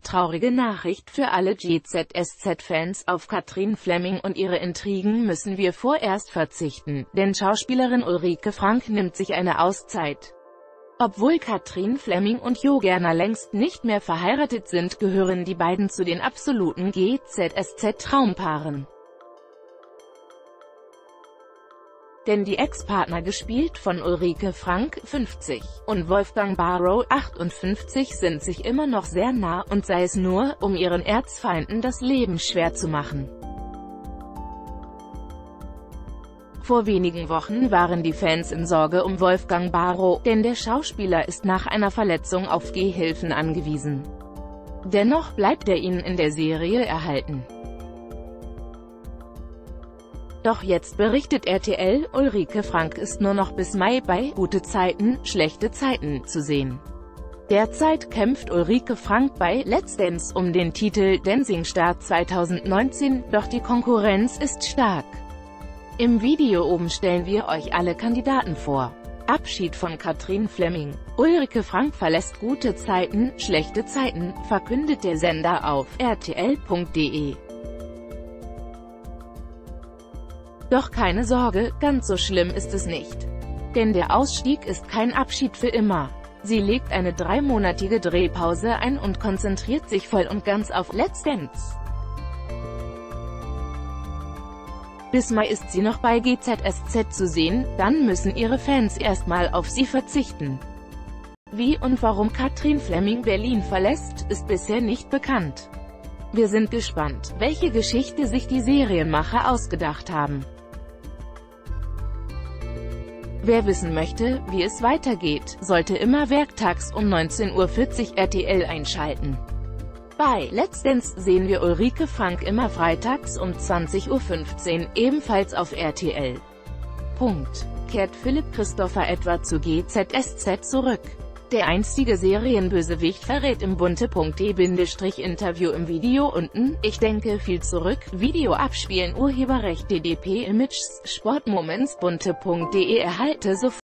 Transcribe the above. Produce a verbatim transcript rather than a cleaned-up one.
traurige Nachricht für alle G Z S Z-Fans: Auf Katrin Fleming und ihre Intrigen müssen wir vorerst verzichten, denn Schauspielerin Ulrike Frank nimmt sich eine Auszeit. Obwohl Katrin Fleming und Jo Gerner längst nicht mehr verheiratet sind, gehören die beiden zu den absoluten G Z S Z-Traumpaaren. Denn die Ex-Partner, gespielt von Ulrike Frank, fünfzig, und Wolfgang Barrow, achtundfünfzig, sind sich immer noch sehr nah, und sei es nur, um ihren Erzfeinden das Leben schwer zu machen. Vor wenigen Wochen waren die Fans in Sorge um Wolfgang Barrow, denn der Schauspieler ist nach einer Verletzung auf Gehhilfen angewiesen. Dennoch bleibt er ihnen in der Serie erhalten. Doch jetzt berichtet R T L, Ulrike Frank ist nur noch bis Mai bei »Gute Zeiten, schlechte Zeiten« zu sehen. Derzeit kämpft Ulrike Frank bei Let's Dance um den Titel Dancing Star zweitausendneunzehn, doch die Konkurrenz ist stark. Im Video oben stellen wir euch alle Kandidaten vor. Abschied von Katrin Fleming. Ulrike Frank verlässt Gute Zeiten, schlechte Zeiten, verkündet der Sender auf R T L punkt de. Doch keine Sorge, ganz so schlimm ist es nicht. Denn der Ausstieg ist kein Abschied für immer. Sie legt eine dreimonatige Drehpause ein und konzentriert sich voll und ganz auf Let's Dance. Bis Mai ist sie noch bei G Z S Z zu sehen, dann müssen ihre Fans erstmal auf sie verzichten. Wie und warum Katrin Fleming Berlin verlässt, ist bisher nicht bekannt. Wir sind gespannt, welche Geschichte sich die Serienmacher ausgedacht haben. Wer wissen möchte, wie es weitergeht, sollte immer werktags um neunzehn Uhr vierzig R T L einschalten. Bei Let's Dance sehen wir Ulrike Frank immer freitags um zwanzig Uhr fünfzehn, ebenfalls auf R T L. Punkt. Kehrt Philipp Christopher etwa zu G Z S Z zurück? Der einstige Serienbösewicht verrät im bunte punkt de-Interview im Video unten: Ich denke viel zurück, Video abspielen, Urheberrecht D D P Images, Sportmoments. bunte punkt de. Erhalte sofort